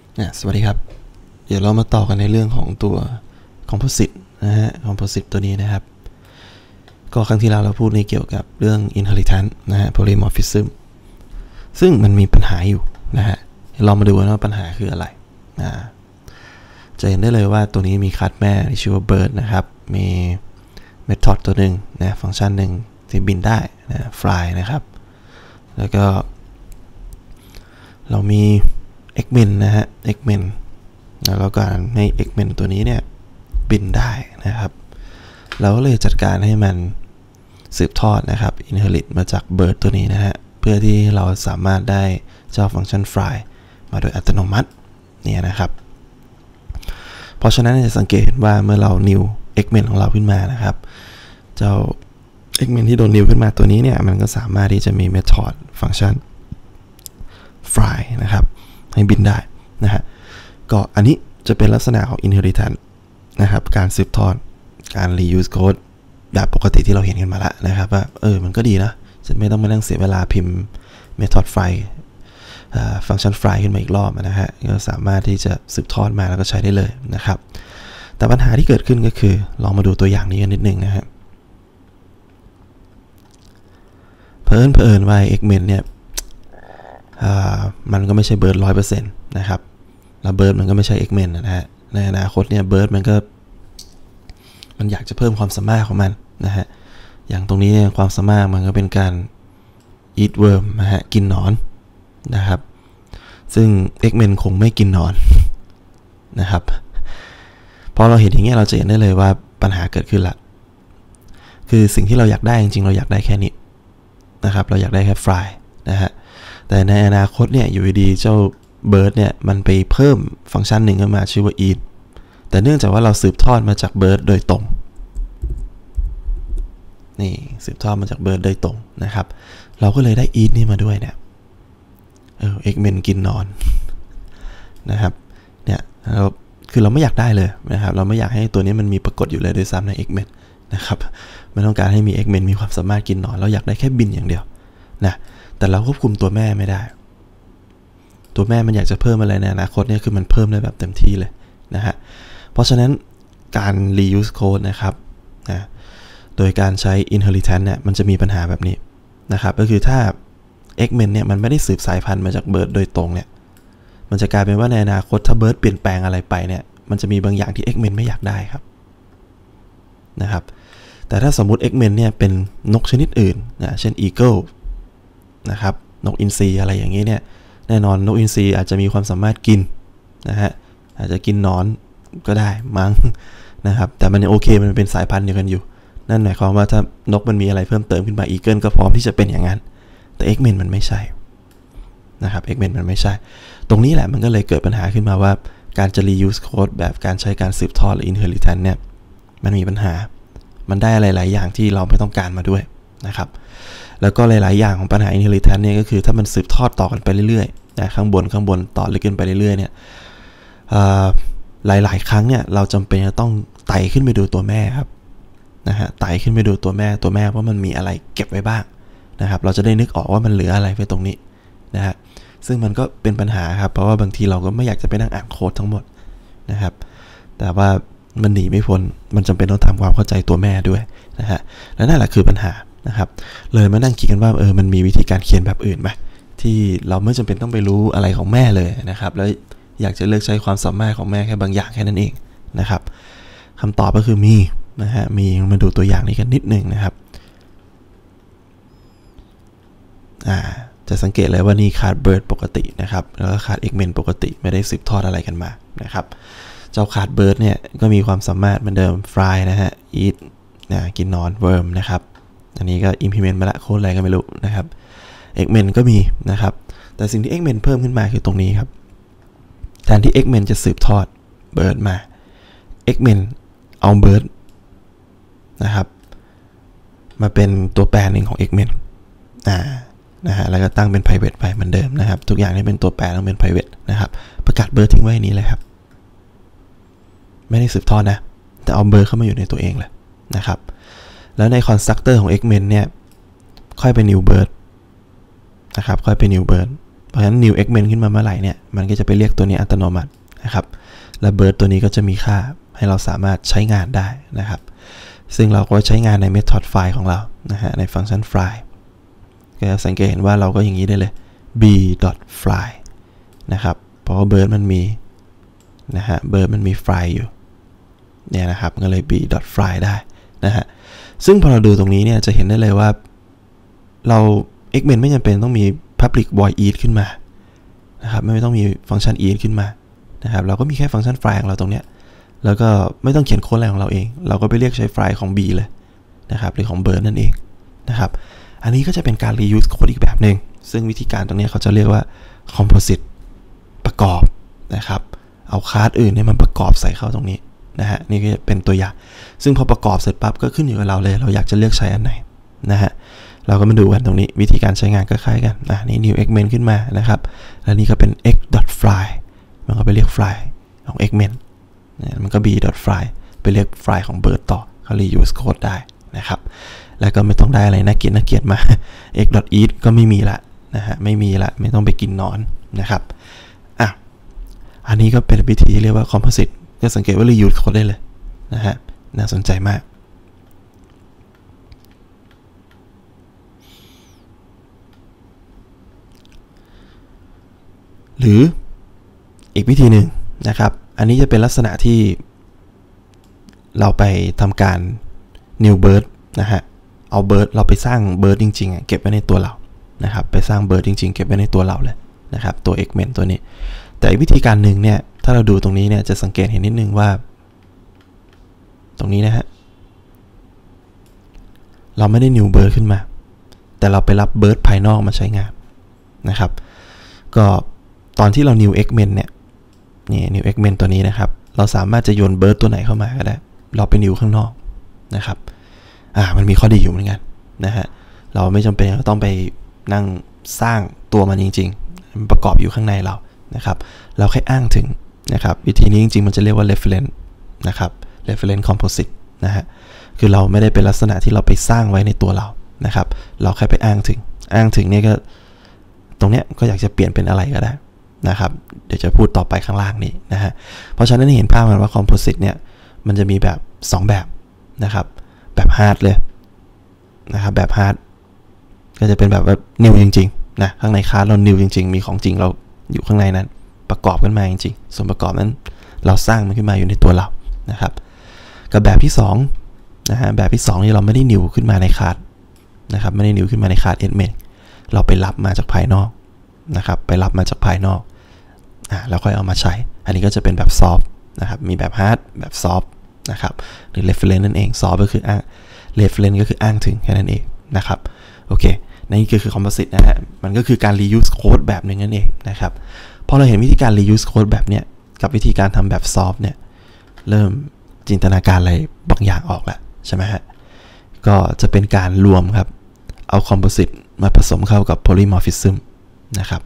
สวัสดีครับเดี๋ยวเรามาต่อกันในเรื่องของตัว composite นะฮะ composite ตัวนี้นะครับก็ครั้งที่แล้วเราพูดในเกี่ยวกับเรื่อง inheritance นะฮะ polymorphism ซึ่งมันมีปัญหาอยู่นะฮะเรามาดูกันว่าปัญหาคืออะไรจะเห็นได้เลยว่าตัวนี้มีคลาสแม่ที่ชื่อว่า bird นะครับมี method ตัวหนึ่งนะฟังก์ชันหนึ่งที่บินได้นะ fly นะครับแล้วก็เรามี xmin นะฮะ xmin แล้วการให้ xmin ตัวนี้เนี่ยบินได้นะครับเราก็เลยจัดการให้มันสืบทอดนะครับ inherit มาจาก bird ตัวนี้นะฮะเพื่อที่เราสามารถได้เจ้าฟังก์ชัน fly มาโดยอัตโนมัติเนี่ยนะครับเพราะฉะนั้นจะสังเกตเห็นว่าเมื่อเรา new xmin ของเราขึ้นมานะครับเจ้า xmin ที่โดน new ขึ้นมาตัวนี้เนี่ยมันก็สามารถที่จะมี method ฟังก์ชัน fly นะครับให้บินได้นะฮะก็อันนี้จะเป็นลักษณะของ inheritance นะครับการสืบทอดการ reuse code แบบปกติที่เราเห็นกันมาแล้วนะครับว่ามันก็ดีนะฉันไม่ต้องมานั่งเสียเวลาพิมพ์ method fly ฟังก์ชัน fly ขึ้นมาอีกรอบนะฮะก็สามารถที่จะสืบทอดมาแล้วก็ใช้ได้เลยนะครับแต่ปัญหาที่เกิดขึ้นก็คือลองมาดูตัวอย่างนี้กันนิดนึงนะฮะเพิ่นว่า xmin เนี่ยมันก็ไม่ใช่ bird 100% นะครับแล้ว bird มันก็ไม่ใช่ xmin นะฮะในอนาคตเนี่ย bird มันอยากจะเพิ่มความสามารถของมันนะฮะอย่างตรงนี้ความสามารถมันก็เป็นการ eat worm นะฮะกินหนอนนะครับซึ่ง xmin คงไม่กินหนอนนะครับพอเราเห็นอย่างเงี้ยเราจะเห็นได้เลยว่าปัญหาเกิดขึ้นละคือสิ่งที่เราอยากได้จริงๆเราอยากได้แค่นี้นะครับเราอยากได้แค่ fly นะฮะแต่ในอนาคตเนี่ยอยู่ดีเจ้า bird เนี่ยมันไปเพิ่มฟังก์ชันหนึ่งขึ้นมาชื่อว่า eat แต่เนื่องจากว่าเราสืบทอดมาจาก bird โดยตรงนี่สืบทอดมาจาก bird โดยตรงนะครับเราก็เลยได้ eat นี่มาด้วยเนี่ยxmin กินนอนนะครับเนี่ยคือเราไม่อยากได้เลยนะครับเราไม่อยากให้ตัวนี้มันมีปรากฏอยู่เลยด้วยซ้ำใน xmin นะครับไม่ต้องการให้มี xmin มีความสามารถกินนอนเราอยากได้แค่บินอย่างเดียวนะแต่เราควบคุมตัวแม่ไม่ได้ตัวแม่มันอยากจะเพิ่มอะไรในอนาคตเนี่ยคือมันเพิ่มได้แบบเต็มที่เลยนะฮะเพราะฉะนั้นการ reuse code นะครับนะโดยการใช้ inheritance เนี่ยมันจะมีปัญหาแบบนี้นะครับก็คือถ้า xmin เนี่ยมันไม่ได้สืบสายพันธุ์มาจาก bird โดยตรงเนี่ยมันจะกลายเป็นว่าในอนาคตถ้า bird เปลี่ยนแปลงอะไรไปเนี่ยมันจะมีบางอย่างที่ xmin ไม่อยากได้ครับนะครับแต่ถ้าสมมุติ xmin เนี่ยเป็นนกชนิดอื่นนะเช่น eagle นะครับนกอินทรีอะไรอย่างนี้เนี่ยแน่นอนนกอินทรีอาจจะมีความสามารถกินนะฮะอาจจะกินหนอนก็ได้มั้งนะครับแต่มันโอเคมันเป็นสายพันธุ์เดียวกันอยู่นั่นหมายความว่าถ้านกมันมีอะไรเพิ่มเติมขึ้นมาอีเกิลก็พร้อมที่จะเป็นอย่างนั้นแต่ xmin มันไม่ใช่นะครับ xmin มันไม่ใช่ตรงนี้แหละมันก็เลยเกิดปัญหาขึ้นมาว่าการจะ reuse code แบบการใช้การสืบทอดหรือ inheritance เนี่ยมันมีปัญหามันได้อะไรหลายอย่างที่เราไม่ต้องการมาด้วยนะครับแล้วก็หลายๆอย่างของปัญหา inheritance เนี่ยก็คือถ้ามันสืบทอดต่อกันไปเรื่อยๆนะข้างบนต่อลึกขึ้นไปเรื่อยๆเนี่ยหลายๆครั้งเนี่ยเราจำเป็นจะต้องไต่ขึ้นไปดูตัวแม่ครับนะฮะไต่ขึ้นไปดูตัวแม่ว่ามันมีอะไรเก็บไว้บ้างนะครับเราจะได้นึกออกว่ามันเหลืออะไรไว้ตรงนี้นะฮะซึ่งมันก็เป็นปัญหาครับเพราะว่าบางทีเราก็ไม่อยากจะไปนั่งอ่านโค้ดทั้งหมดนะครับแต่ว่ามันหนีไม่พ้นมันจำเป็นต้องทำความเข้าใจตัวแม่ด้วยนะฮะและนั่นแหละคือปัญหานะครับเลยมานั่งคิดกันว่ามันมีวิธีการเขียนแบบอื่นไหมที่เราไม่จำเป็นต้องไปรู้อะไรของแม่เลยนะครับแล้วอยากจะเลือกใช้ความสามารถของแม่แค่บางอย่างแค่นั้นเองนะครับคำตอบก็คือมีนะฮะมีมาดูตัวอย่างนี้กันนิดนึงนะครับจะสังเกตเลยว่านี่คาร์ดเบิร์ดปกตินะครับแล้วก็คาร์ด xmin ปกติไม่ได้สืบทอดอะไรกันมานะครับเจ้าคาร์ดเบิร์ดเนี่ยก็มีความสามารถเหมือนเดิม fly นะฮะ eat กินนอน worm นะครับอันนี้ก็ implement มาละโค้ดอะไรก็ไม่รู้นะครับ xmin ก็มีนะครับแต่สิ่งที่ xmin เพิ่มขึ้นมาคือตรงนี้ครับแทนที่ xmin จะสืบทอด bird มา xmin เอา bird นะครับมาเป็นตัวแปรหนึ่งของ xmin นะฮะแล้วก็ตั้งเป็น private ไปเหมือนเดิมนะครับทุกอย่างที่เป็นตัวแปรต้องเป็น private นะครับประกาศ bird ทิ้งไว้นี้เลยครับไม่ได้สืบทอดนะแต่เอา bird เข้ามาอยู่ในตัวเองเลยนะครับแล้วใน constructor ของ xmin เนี่ยค่อยเป็น new bird นะครับค่อยเป็น new bird เพราะฉะนั้น new eggman ขึ้นมาเมื่อไหร่เนี่ยมันก็จะไปเรียกตัวนี้อัตโนมัตินะครับและ bird ตัวนี้ก็จะมีค่าให้เราสามารถใช้งานได้นะครับซึ่งเราก็ใช้งานใน method file ของเรานะฮะในฟังก์ชัน fly ก็สังเกตเห็นว่าเราก็อย่างนี้ได้เลย b.fly นะครับเพราะว่า bird มันมีนะฮะ bird มันมี fly อยู่เนี่ยนะครับก็เลย b.fly ได้นะฮะซึ่งพอเราดูตรงนี้เนี่ยจะเห็นได้เลยว่าเรา eggman ไม่จำเป็นต้องมี public void eat ขึ้นมานะครับไม่ต้องมีฟังก์ชัน eat ขึ้นมานะครับเราก็มีแค่ฟังก์ชัน fly ของเราตรงเนี้ยแล้วก็ไม่ต้องเขียนโค้ดอะไรของเราเองเราก็ไปเรียกใช้ fly ของ b เลยนะครับหรือของ bird นั่นเองนะครับอันนี้ก็จะเป็นการ reuse โค้ดอีกแบบหนึ่งซึ่งวิธีการตรงนี้เขาจะเรียกว่า composite ประกอบนะครับเอาคลาสอื่นเนี่ยมันประกอบใส่เข้าตรงนี้นะฮะนี่ก็เป็นตัวอย่างซึ่งพอประกอบเสร็จปั๊บก็ขึ้นอยู่กับเราเลยเราอยากจะเลือกใช้อันไหนนะฮะเราก็มาดูกันตรงนี้วิธีการใช้งานก็คล้ายกันนี่ new eggman ขึ้นมานะครับแล้วนี่ก็เป็น x.fly มันก็ไปเรียก fly ของ eggman มันก็ b.fly ไปเรียก fly ของ bird ต่อเขา reuse code ได้นะครับแล้วก็ไม่ต้องได้อะไรน่าเกลียดมา x.eat ก็ไม่มีละนะฮะไม่มีละไม่ต้องไปกินนอนนะครับอันนี้ก็เป็นวิธีเรียกว่า composite ก็สังเกตว่า reuse code ได้เลยนะฮะน่าสนใจมากหรืออีกวิธีหนึ่งนะครับอันนี้จะเป็นลักษณะที่เราไปทำการ new bird นะฮะเอา bird เราไปสร้าง bird จริงๆเก็บไว้ในตัวเรานะครับไปสร้าง bird จริงๆเก็บไว้ในตัวเราเลยนะครับตัว eggman ตัวนี้แต่วิธีการหนึ่งเนี่ยถ้าเราดูตรงนี้เนี่ยจะสังเกตเห็นนิดนึงว่าตรงนี้นะฮะเราไม่ได้ new bird ขึ้นมาแต่เราไปรับ bird ภายนอกมาใช้งานนะครับก็ตอนที่เรา new eggman เนี่ยนี่ new eggman ตัวนี้นะครับเราสามารถจะโยน bird ตัวไหนเข้ามาก็ได้เราไป new ข้างนอกนะครับมันมีข้อดีอยู่เหมือนกันนะฮะเราไม่จำเป็นต้องไปนั่งสร้างตัวมันจริงๆมันประกอบอยู่ข้างในเรานะครับเราแค่อ้างถึงนะครับวิธีนี้จริงๆมันจะเรียกว่า reference นะครับ reference composite นะฮะคือเราไม่ได้เป็นลักษณะที่เราไปสร้างไว้ในตัวเรานะครับเราแค่ไปอ้างถึงเนี่ยก็ตรงเนี้ยก็อยากจะเปลี่ยนเป็นอะไรก็ได้นะครับเดี๋ยวจะพูดต่อไปข้างล่างนี้นะฮะเพราะฉะนั้นเห็นภาพกันว่า composite เนี่ยมันจะมีแบบ2แบบนะครับแบบ hard เลยนะครับแบบ hard ก็จะเป็นแบบว่า new จริงๆนะข้างในคลาสเรา new จริงๆมีของจริงเราอยู่ข้างในนั้นประกอบกันมาจริงๆส่วนประกอบนั้นเราสร้างมันขึ้นมาอยู่ในตัวเรานะครับกับแบบที่2นะฮะแบบที่2นี่เราไม่ได้ new ขึ้นมาในคลาสนะครับไม่ได้ new ขึ้นมาในคลาส element เราไปรับมาจากภายนอกนะครับไปรับมาจากภายนอกแล้วค่อยเอามาใช้อันนี้ก็จะเป็นแบบ soft นะครับมีแบบ hard แบบ soft นะครับหรือ reference นั่นเอง soft ก็คือreference ก็คืออ้างถึงแค่นั้นเองนะครับโอเคนี่คือ composite นะฮะมันก็คือการ reuse code แบบหนึ่งนั่นเองนะครับพอเราเห็นวิธีการ reuse code แบบเนี้ยกับวิธีการทำแบบ soft เนี่ยเริ่มจินตนาการอะไรบางอย่างออกแล้วใช่ไหมฮะก็จะเป็นการรวมครับเอา composite มาผสมเข้ากับ polymorphism นะครับ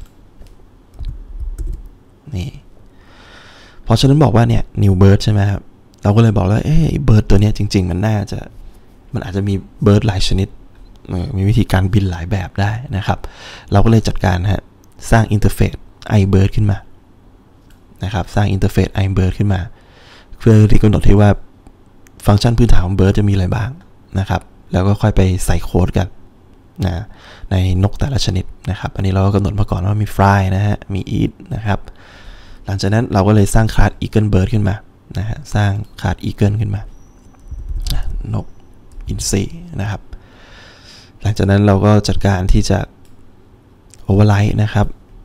นี่เพราะฉะนั้นบอกว่าเนี่ย new bird ใช่ไหมครับเราก็เลยบอกแล้วbird ตัวเนี้ยจริงๆมันอาจจะมี bird หลายชนิดมีวิธีการบินหลายแบบได้นะครับเราก็เลยจัดการสร้างอินเทอร์เฟซ iBird ขึ้นมานะครับสร้างอินเทอร์เฟซ iBird ขึ้นมาเพื่อที่กำหนดให้ว่าฟังก์ชันพื้นฐานของ bird จะมีอะไรบ้างนะครับแล้วก็ค่อยไปใส่โค้ดกันนะในนกแต่ละชนิดนะครับอันนี้เราก็กำหนดมาก่อนว่ามี fly นะฮะมี eat นะครับหลังจากนั้นเราก็เลยสร้างคลาส eagle bird ขึ้นมานะฮะสร้างคลาส eagle ขึ้นมานกอินทรีนะครับหลังจากนั้นเราก็จัดการที่จะ override นะครับ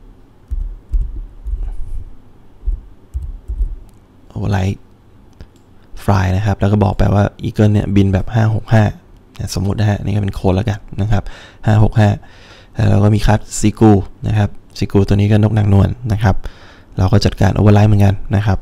override fly นะครับแล้วก็บอกไปว่า eagle เนี่ยบินแบบ565สมมุตินะฮะนี่ก็เป็นโค้ดแล้วกันนะครับ565แล้วเราก็มีคลาส sigu นะครับ sigu ตัวนี้ก็นกนางนวลนะครับเราก็จัดการ override เหมือนกันนะครับ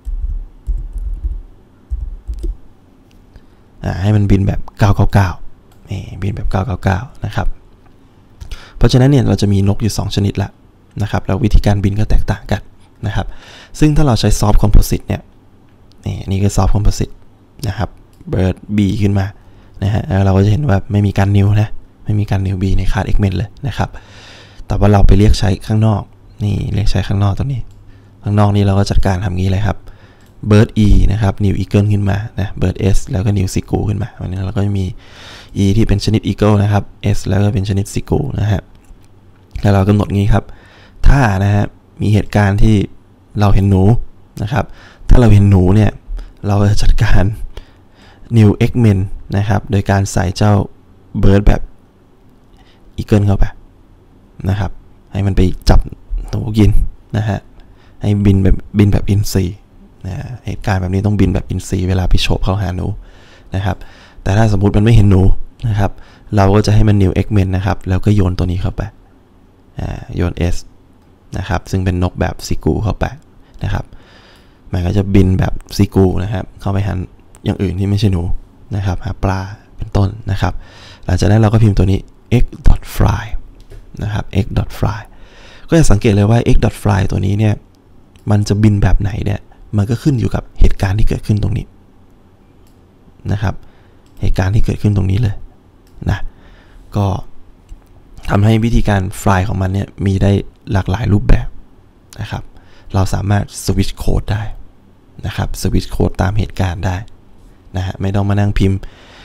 ให้มันบินแบบ999นี่บินแบบ999นะครับเพราะฉะนั้นเนี่ยเราจะมีนกอยู่2ชนิดละนะครับแล้ววิธีการบินก็แตกต่างกันนะครับซึ่งถ้าเราใช้ soft composite เนี่ยนี่คือ soft composite นะครับ bird b ขึ้นมานะฮะแล้วเราก็จะเห็นว่าไม่มีการ new นะไม่มีการ new b ในคลาส eggman เลยนะครับแต่ว่าเราไปเรียกใช้ข้างนอกนี่เรียกใช้ข้างนอกตัวนี้ข้างนอกนี้เราก็จัดการทำงี้เลยครับ bird e นะครับ new eagle ขึ้นมานะ bird s แล้วก็ new sigu ขึ้นมาวันนี้เราก็จะมี e ที่เป็นชนิด eagle นะครับ s แล้วก็เป็นชนิด sigu นะฮะแล้วเรากำหนดงี้ครับถ้านะฮะมีเหตุการณ์ที่เราเห็นหนูนะครับถ้าเราเห็นหนูเนี่ยเราจะจัดการ new eggman นะครับโดยการใส่เจ้า bird แบบ eagle เข้าไปนะครับให้มันไปจับหนูกินนะฮะให้บินแบบอินทรีนะเหตุการณ์แบบนี้ต้องบินแบบอินทรีเวลาไปโฉบเข้าหาหนูนะครับแต่ถ้าสมมุติมันไม่เห็นหนูนะครับเราก็จะให้มัน new eggman นะครับแล้วก็โยนตัวนี้เข้าไปโยน S นะครับซึ่งเป็นนกแบบซิกูเข้าไปนะครับมันก็จะบินแบบซิกูนะครับเข้าไปหาอย่างอื่นที่ไม่ใช่หนูนะครับหาปลาเป็นต้นนะครับหลังจากนั้นเราก็พิมพ์ตัวนี้ x.fly นะครับ x.fly ก็จะสังเกตเลยว่า x.fly ตัวนี้เนี่ยมันจะบินแบบไหนเนี่ยมันก็ขึ้นอยู่กับเหตุการณ์ที่เกิดขึ้นตรงนี้นะครับเหตุการณ์ที่เกิดขึ้นตรงนี้เลยนะก็ทำให้วิธีการ fly ของมันเนี่ยมีได้หลากหลายรูปแบบนะครับเราสามารถ switch code ได้นะครับ switch code ตามเหตุการณ์ได้นะฮะไม่ต้องมานั่งพิมพ์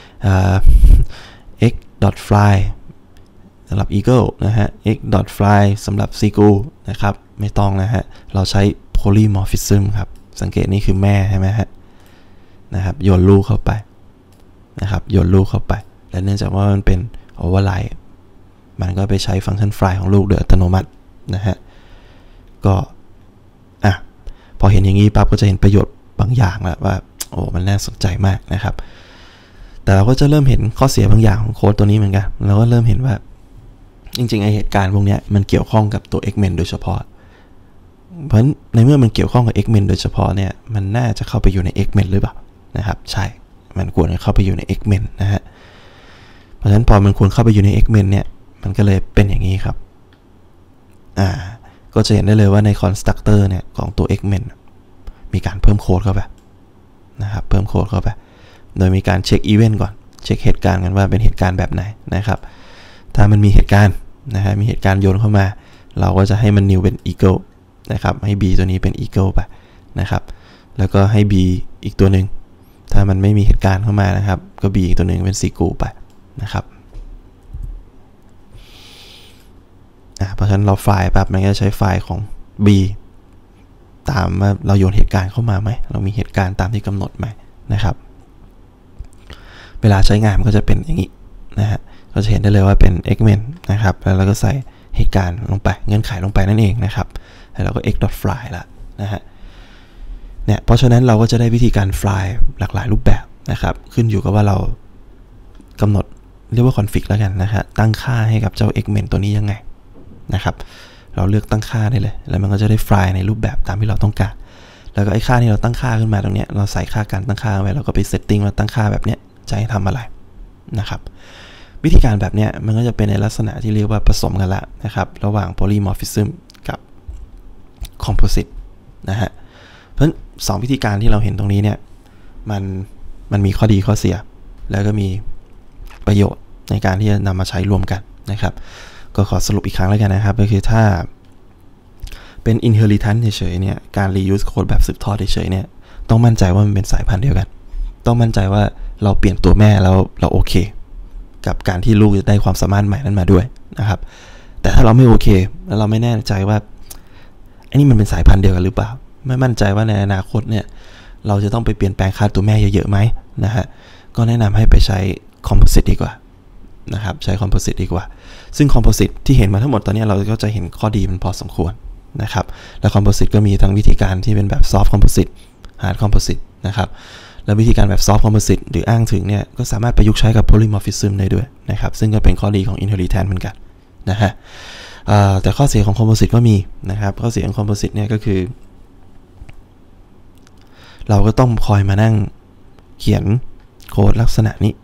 x.fly สำหรับ eagle นะฮะ x.fly สำหรับ sigu นะครับไม่ต้องนะฮะเราใช้ polymorphism ครับสังเกตนี่คือแม่ใช่ไหมฮะนะครับโยนลูกเข้าไปนะครับโยนลูกเข้าไปและเนื่องจากว่ามันเป็น override มันก็ไปใช้ฟังก์ชัน fly ของลูกโดยอัตโนมัตินะฮะก็พอเห็นอย่างนี้ปั๊บก็จะเห็นประโยชน์บางอย่างแล้วว่าโอ้มันน่าสนใจมากนะครับแต่เราก็จะเริ่มเห็นข้อเสียบางอย่างของโค้ดตัวนี้เหมือนกันเราก็เริ่มเห็นว่าจริงๆไอเหตุการณ์พวกนี้มันเกี่ยวข้องกับตัว Eggman โดยเฉพาะเพราะในเมื่อมันเกี่ยวข้องกับ Eggman โดยเฉพาะเนี่ยมันน่าจะเข้าไปอยู่ใน Eggman หรือเปล่านะครับใช่มันควรจะเข้าไปอยู่ใน Eggman นะฮะเพราะฉะนั้นพอมันควรเข้าไปอยู่ใน Eggman เนี่ยมันก็เลยเป็นอย่างนี้ครับก็จะเห็นได้เลยว่าใน constructor เนี่ยของตัว Eggman มีการเพิ่มโค้ดเข้าไปนะครับเพิ่มโค้ดเข้าไปโดยมีการเช็คอีเวนต์ก่อนเช็คเหตุการณ์กันว่าเป็นเหตุการณ์แบบไหนนะครับถ้ามันมีเหตุการณ์นะฮะมีเหตุการณ์โยนเข้ามาเราก็จะให้มัน new เป็น eagle นะครับให้ b ตัวนี้เป็น eagle ไปนะครับแล้วก็ให้ b อีกตัวหนึ่งถ้ามันไม่มีเหตุการณ์เข้ามานะครับก็ b อีกตัวหนึ่งเป็น sigu ไปนะครับเพราะฉะนั้นเราไฟล์ปั๊บมันก็จะใช้ไฟล์ของ b ตามว่าเราโยนเหตุการณ์เข้ามาไหมเรามีเหตุการณ์ตามที่กำหนดไหมนะครับเวลาใช้งานมันก็จะเป็นอย่างนี้นะฮะเราจะเห็นได้เลยว่าเป็น Eggman นะครับแล้วเราก็ใส่เหตุการณ์ลงไปเงื่อนไขลงไปนั่นเองนะครับแล้วเราก็ x.fly ละนะฮะเนี่ยเพราะฉะนั้นเราก็จะได้วิธีการ fly หลากหลายรูปแบบนะครับขึ้นอยู่กับว่าเรากำหนดเรียกว่า config แล้วกันนะฮะตั้งค่าให้กับเจ้า Eggman ตัวนี้ยังไงนะครับเราเลือกตั้งค่าได้เลยแล้วมันก็จะได้ fly ในรูปแบบตามที่เราต้องการแล้วก็ไอ้ค่าที่เราตั้งค่าขึ้นมาตรงนี้เราใส่ค่าการตั้งค่าไว้เราก็ไป setting ว่าตั้งค่าแบบเนี้ยจะให้ทำอะไรนะครับวิธีการแบบเนี้ยมันก็จะเป็นในลักษณะที่เรียกว่าผสมกันละนะครับระหว่าง polymorphism กับ composite นะฮะเพราะฉะนั้น2วิธีการที่เราเห็นตรงนี้เนี่ยมันมีข้อดีข้อเสียแล้วก็มีประโยชน์ในการที่จะนำมาใช้รวมกันนะครับก็ขอสรุปอีกครั้งแล้วกันนะครับก็คือถ้าเป็น inheritance เฉยๆเนี่ยการ reuse code แบบสืบทอดเฉยๆเนี่ยต้องมั่นใจว่ามันเป็นสายพันธุ์เดียวกันต้องมั่นใจว่าเราเปลี่ยนตัวแม่แล้วเราโอเคกับการที่ลูกจะได้ความสามารถใหม่นั้นมาด้วยนะครับแต่ถ้าเราไม่โอเคแล้วเราไม่แน่ใจว่าไอ้นี่มันเป็นสายพันธุ์เดียวกันหรือเปล่าไม่มั่นใจว่าในอนาคตเนี่ยเราจะต้องไปเปลี่ยนแปลงค่าตัวแม่เยอะๆไหมนะฮะก็แนะนำให้ไปใช้ composite ดีกว่านะครับใช้ composite ดีกว่าซึ่ง composite ที่เห็นมาทั้งหมดตอนนี้เราก็จะเห็นข้อดีมันพอสมควรนะครับและ composite ก็มีทั้งวิธีการที่เป็นแบบ soft composite hard composite นะครับแล้ววิธีการแบบ soft composite หรืออ้างถึงเนี่ยก็สามารถประยุกต์ใช้กับ polymorphism ได้ด้วยนะครับซึ่งก็เป็นข้อดีของ inheritance เหมือนกันนะฮะแต่ข้อเสียของ composite ก็มีนะครับข้อเสียของ composite เนี่ยก็คือเราก็ต้องคอยมานั่งเขียนโค้ดลักษณะนี้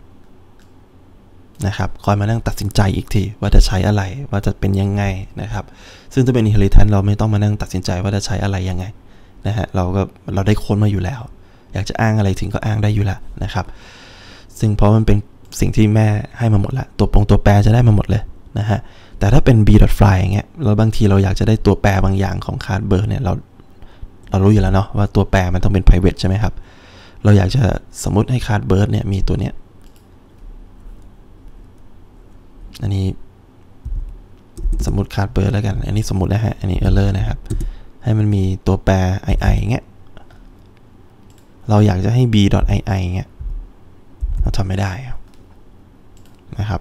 นะครับคอยมานั่งตัดสินใจอีกทีว่าจะใช้อะไรว่าจะเป็นยังไงนะครับซึ่งถ้าเป็น inheritance เราไม่ต้องมานั่งตัดสินใจว่าจะใช้อะไรยังไงนะฮะเราได้โค้ดมาอยู่แล้วอยากจะอ้างอะไรถึงก็อ้างได้อยู่แล้วนะครับซึ่งเพราะมันเป็นสิ่งที่แม่ให้มาหมดละตัวแปรจะได้มาหมดเลยนะฮะแต่ถ้าเป็น b.fly อย่างเงี้ยแล้วบางทีเราอยากจะได้ตัวแปรบางอย่างของคลาสเบิร์ดเนี่ยเรารู้อยู่แล้วเนาะว่าตัวแปรมันต้องเป็น private ใช่ไหมครับเราอยากจะสมมติให้คลาสเบิร์ดเนี่ยมีตัวเนี้ยอันนี้สมมติคลาสเบิร์ดแล้วกันอันนี้สมมตินะฮะอันนี้ error นะครับให้มันมีตัวแปร ii เงี้ยเราอยากจะให้ b.ii เงี้ยเราทำไม่ได้นะครับ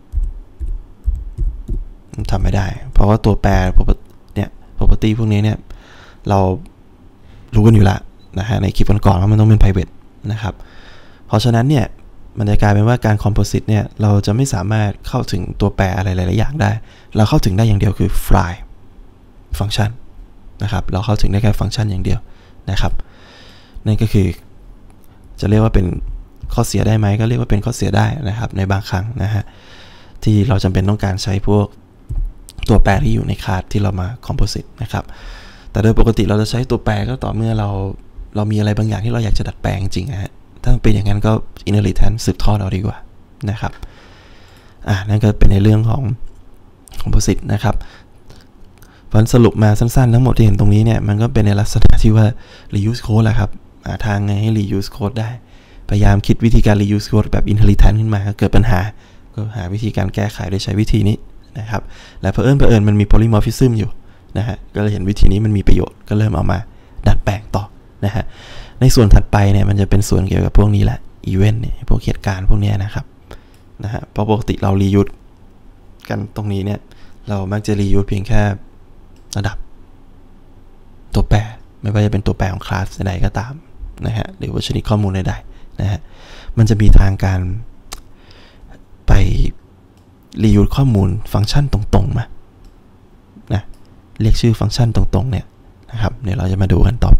ทำไม่ได้เพราะว่าตัวแปรเนี่ย property พวกนี้เนี่ยเรารู้กันอยู่ละนะฮะในคลิปก่อนๆว่ามันต้องเป็น private นะครับเพราะฉะนั้นเนี่ยมันจะกลายเป็นว่าการ composite เนี่ยเราจะไม่สามารถเข้าถึงตัวแปรอะไรหลายๆอย่างได้เราเข้าถึงได้อย่างเดียวคือ fly ฟังก์ชันนะครับเราเข้าถึงได้แค่ฟังก์ชันอย่างเดียวนะครับนั่นก็คือจะเรียกว่าเป็นข้อเสียได้ไหมก็เรียกว่าเป็นข้อเสียได้นะครับในบางครั้งนะฮะที่เราจำเป็นต้องการใช้พวกตัวแปรที่อยู่ในคลาสที่เรามา composite นะครับแต่โดยปกติเราจะใช้ตัวแปรก็ต่อเมื่อเรามีอะไรบางอย่างที่เราอยากจะดัดแปลงจริงๆฮะถ้าเป็นอย่างนั้นก็ inheritance สืบทอดเอาดีกว่านะครับนั่นก็เป็นในเรื่องของ composite นะครับผลสรุปมาสั้นๆทั้งหมดที่เห็นตรงนี้เนี่ยมันก็เป็นในลักษณะที่ว่า reuse code แหละครับหาทางไงให้ reuse code ได้พยายามคิดวิธีการ reuse code แบบ inheritance ขึ้นมาเกิดปัญหาก็หาวิธีการแก้ไขโดยใช้วิธีนี้นะครับและเผอิญมันมี polymorphism อยู่นะฮะก็เลยเห็นวิธีนี้มันมีประโยชน์ก็เริ่มเอามาดัดแปลงต่อนะฮะในส่วนถัดไปเนี่ยมันจะเป็นส่วนเกี่ยวกับพวกนี้แหละ event เนี่ยพวกเหตุการณ์พวกนี้นะครับนะฮะเพราะปกติเรา reuse กันตรงนี้เนี่ยเรามักจะ reuse เพียงแค่ระดับตัวแปรไม่ว่าจะเป็นตัวแปรของคลาสใดๆก็ตามนะฮะหรือว่าชนิดข้อมูลใดๆนะฮะมันจะมีทางการไป reuse ข้อมูลฟังก์ชันตรงๆมานะเรียกชื่อฟังก์ชันตรงๆเนี่ยนะครับเดี๋ยวเราจะมาดูกันต่อไป